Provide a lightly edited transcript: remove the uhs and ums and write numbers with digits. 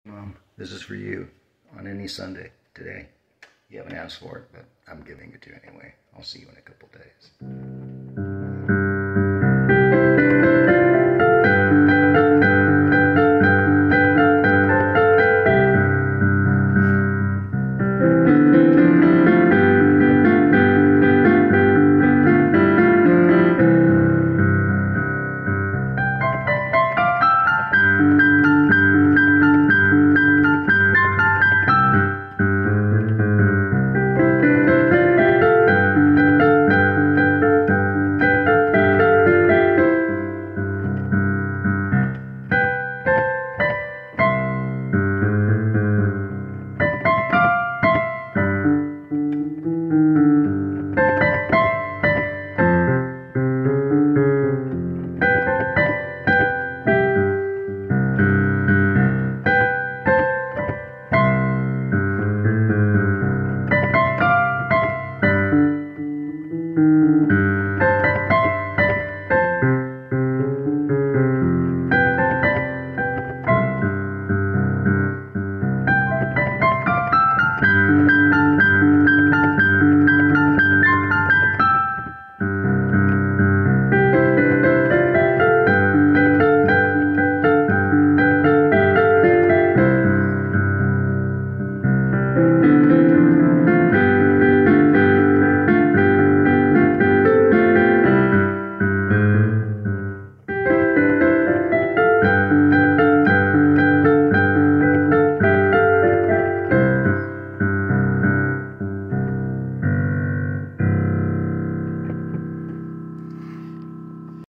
Mom, this is for you on any Sunday today. You haven't asked for it, but I'm giving it to you anyway. I'll see you in a couple days.